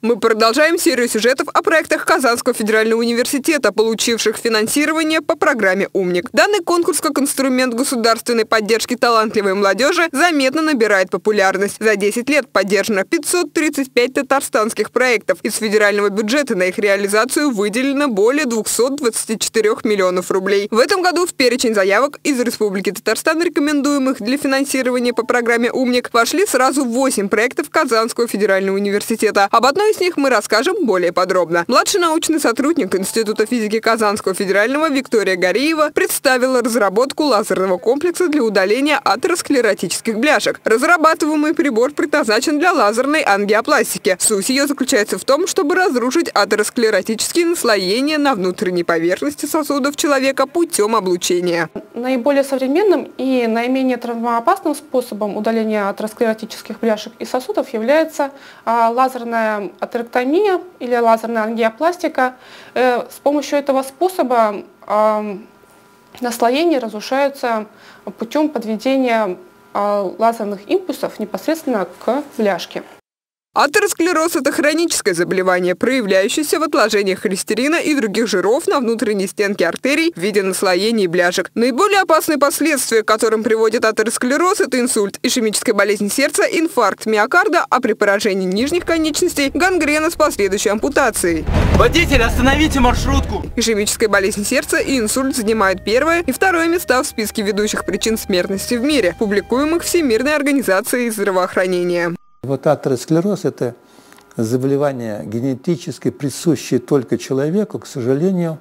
Мы продолжаем серию сюжетов о проектах Казанского федерального университета, получивших финансирование по программе «Умник». Данный конкурс как инструмент государственной поддержки талантливой молодежи заметно набирает популярность. За 10 лет поддержано 535 татарстанских проектов. Из федерального бюджета на их реализацию выделено более 224 миллионов рублей. В этом году в перечень заявок из Республики Татарстан, рекомендуемых для финансирования по программе «Умник», вошли сразу 8 проектов Казанского федерального университета. Об одной из них мы расскажем более подробно. Младший научный сотрудник Института физики Казанского федерального Виктория Гариева представила разработку лазерного комплекса для удаления атеросклеротических бляшек. Разрабатываемый прибор предназначен для лазерной ангиопластики. Суть ее заключается в том, чтобы разрушить атеросклеротические наслоения на внутренней поверхности сосудов человека путем облучения. Наиболее современным и наименее травмоопасным способом удаления атеросклеротических бляшек и сосудов является лазерная атерэктомия или лазерная ангиопластика. С помощью этого способа наслоения разрушаются путем подведения лазерных импульсов непосредственно к бляшке. Атеросклероз – это хроническое заболевание, проявляющееся в отложениях холестерина и других жиров на внутренней стенке артерий в виде наслоений бляшек. Наиболее опасные последствия, к которым приводит атеросклероз – это инсульт, ишемическая болезнь сердца, инфаркт миокарда, а при поражении нижних конечностей – гангрена с последующей ампутацией. Водитель, остановите маршрутку! Ишемическая болезнь сердца и инсульт занимают первое и второе места в списке ведущих причин смертности в мире, публикуемых Всемирной организацией здравоохранения. Вот атеросклероз – это заболевание генетически присущее только человеку, к сожалению,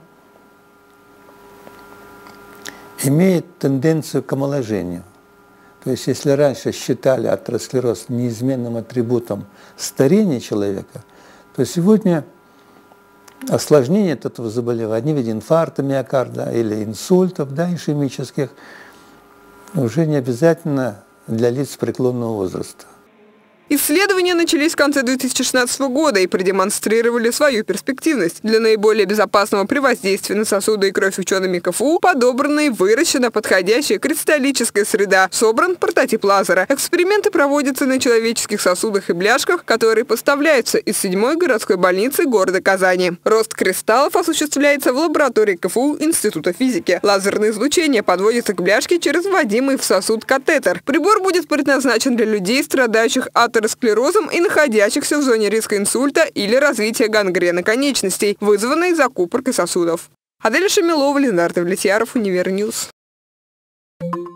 имеет тенденцию к омоложению. То есть если раньше считали атеросклероз неизменным атрибутом старения человека, то сегодня осложнение этого заболевания в виде инфаркта миокарда или инсультов, ишемических, уже не обязательно для лиц преклонного возраста. Исследования начались в конце 2016 года и продемонстрировали свою перспективность. Для наиболее безопасного при воздействии на сосуды и кровь учеными КФУ подобрана и выращена подходящая кристаллическая среда. Собран прототип лазера. Эксперименты проводятся на человеческих сосудах и бляшках, которые поставляются из 7-й городской больницы города Казани. Рост кристаллов осуществляется в лаборатории КФУ Института физики. Лазерное излучение подводится к бляшке через вводимый в сосуд катетер. Прибор будет предназначен для людей, страдающих атеросклерозом и находящихся в зоне риска инсульта или развития гангрены конечностей, вызванной закупоркой сосудов. Адель Шамилова, Ленардо Влетьяров, Универньюз.